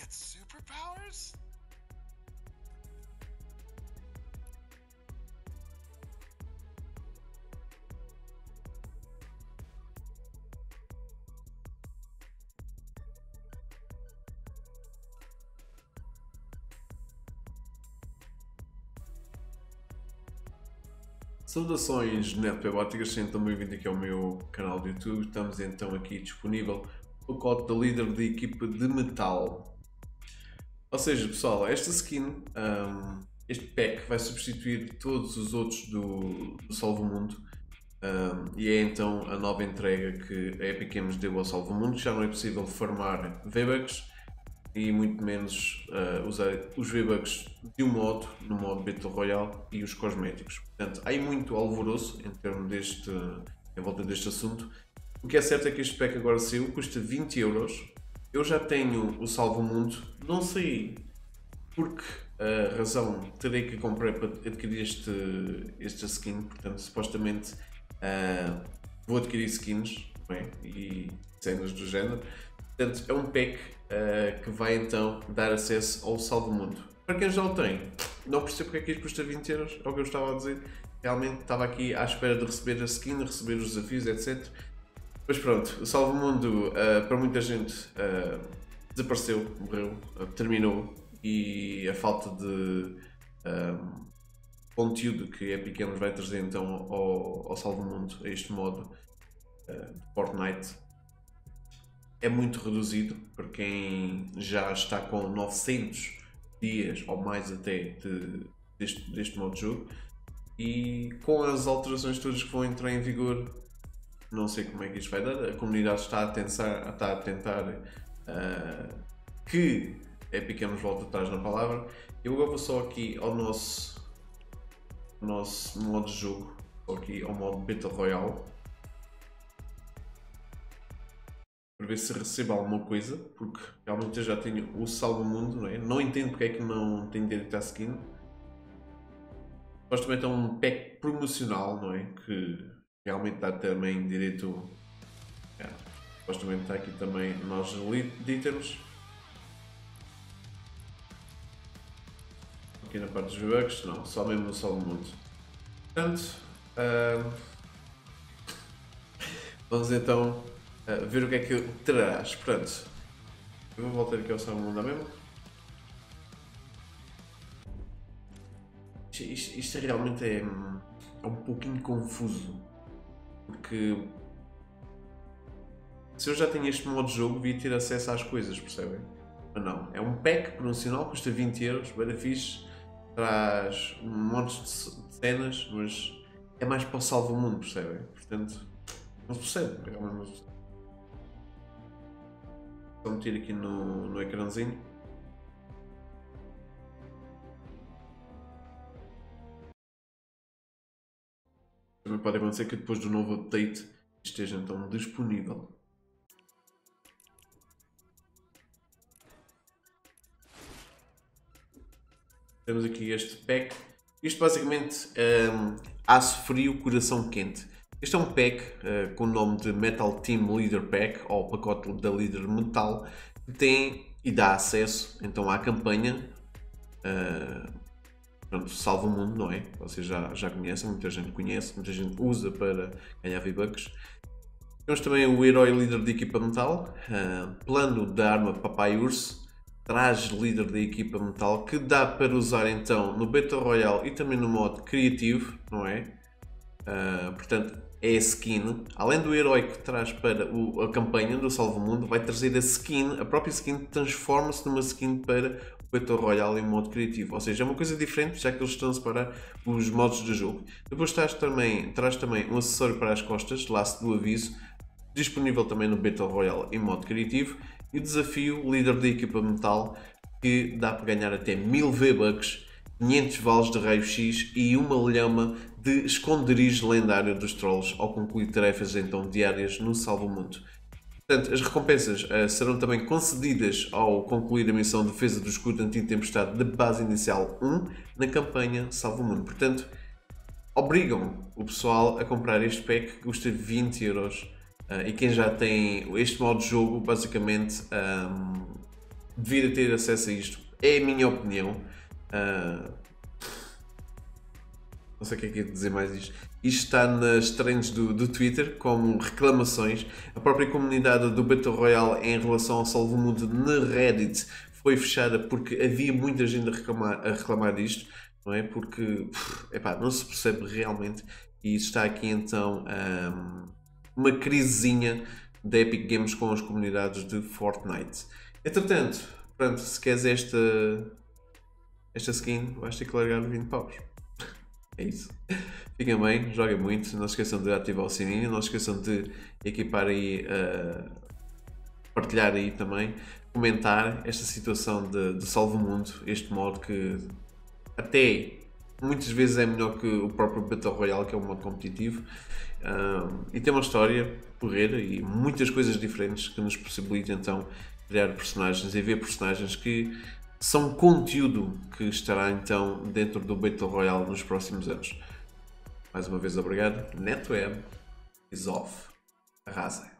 get superpowers? Saudações netbebóticas, sejam bem-vindos aqui ao meu canal do YouTube. Estamos então aqui disponível o pacote da líder da equipa de metal. Ou seja, pessoal, esta skin, este pack vai substituir todos os outros do Salva o Mundo, e é então a nova entrega que a Epic Games deu ao Salva o Mundo. Já não é possível farmar V-Bucks e muito menos usar os V-Bucks de um modo, no modo Battle Royale, e os cosméticos. Portanto, há aí muito alvoroço em volta deste assunto. O que é certo é que este pack agora saiu, custa 20 euros. Eu já tenho o Salva o Mundo, não sei porque a razão terei que comprar para adquirir esta skin, portanto, supostamente vou adquirir skins, bem, e cenas do género. Portanto, é um pack que vai então dar acesso ao Salva o Mundo. Para quem já o tem, não percebo porque é que isto custa 20 euros, é o que eu estava a dizer. Realmente estava aqui à espera de receber a skin, receber os desafios, etc. Mas pronto, o Salva o Mundo para muita gente desapareceu, morreu, terminou, e a falta de conteúdo que a Epic Games vai trazer então ao Salva o Mundo, a este modo de Fortnite, é muito reduzido para quem já está com 900 dias ou mais até deste modo de jogo, e com as alterações todas que vão entrar em vigor, não sei como é que isto vai dar. A comunidade está a tentar que a Epic Games volte atrás na palavra. Eu agora vou só aqui ao nosso modo de jogo, só aqui ao modo Battle Royale, para ver se recebo alguma coisa, porque realmente eu já tenho o Salva o Mundo, não é? Não entendo porque é que não tenho direito à skin. Supostamente é um pack promocional, não é? Que realmente dá também direito. Supostamente está aqui também nós de aqui na parte dos V-Bucks, não, só mesmo no Salva o Mundo. Portanto, vamos então ver o que é que terás. Portanto, eu vou voltar aqui ao Salva o Mundo mesmo. Isto realmente é um pouquinho confuso, porque se eu já tenho este modo de jogo, devia ter acesso às coisas, percebem? Mas não, é um pack promocional, custa 20 euros, bem fixe, traz um monte de cenas, mas é mais para o Salva o Mundo, percebem? Portanto, não se percebe, realmente não se percebe. Vou meter aqui no ecrãzinho. Também pode acontecer que depois do novo update esteja então disponível. Temos aqui este pack. Isto basicamente aço frio, coração quente. Este é um pack com o nome de Metal Team Leader Pack, ou pacote da líder metal, que tem e dá acesso então à campanha. Pronto, Salva o Mundo, não é? Vocês já conhecem, muita gente conhece, muita gente usa para ganhar V-Bucks. Temos também o herói líder da equipa metal, plano da arma Papai Urso, traje líder da equipa metal, que dá para usar então no Battle Royale e também no modo criativo, não é? Portanto, é a skin. Além do herói que traz para a campanha do Salva o Mundo, vai trazer a skin, a própria skin transforma-se numa skin para o Battle Royale em modo criativo. Ou seja, é uma coisa diferente, já que eles estão a separar os modos de jogo. Depois traz também um acessório para as costas, laço do aviso, disponível também no Battle Royale em modo criativo, e o desafio líder da equipa metal, que dá para ganhar até 1000 V-Bucks, 500 vales de raio-x e uma lhama de esconderijo lendário dos trolls ao concluir tarefas então diárias no Salva o Mundo. Portanto, as recompensas serão também concedidas ao concluir a missão de defesa do escudo anti-tempestade da base inicial 1 na campanha Salva o Mundo. Portanto, obrigam o pessoal a comprar este pack que custa 20 euros. E quem já tem este modo de jogo, basicamente devia ter acesso a isto. É a minha opinião. Não sei o que é que é dizer mais isto. Isto está nas trends do Twitter como reclamações. A própria comunidade do Battle Royale em relação ao Salvo Mundo na Reddit foi fechada porque havia muita gente a reclamar disto, não é? Porque epá, não se percebe realmente. E está aqui então uma crisezinha da Epic Games com as comunidades de Fortnite. Entretanto, pronto, se queres esta skin, vais ter que largar 20 paus. É isso. Fiquem bem, joguem muito. Não se esqueçam de ativar o sininho. Não se esqueçam de equipar aí, partilhar aí também, comentar esta situação de Salva o Mundo. Este modo que até muitas vezes é melhor que o próprio Battle Royale, que é um modo competitivo. E tem uma história porreira e muitas coisas diferentes que nos possibilitam então criar personagens e ver personagens que são conteúdo que estará então dentro do Battle Royale nos próximos anos. Mais uma vez obrigado. NetWeb is off. Arrasem.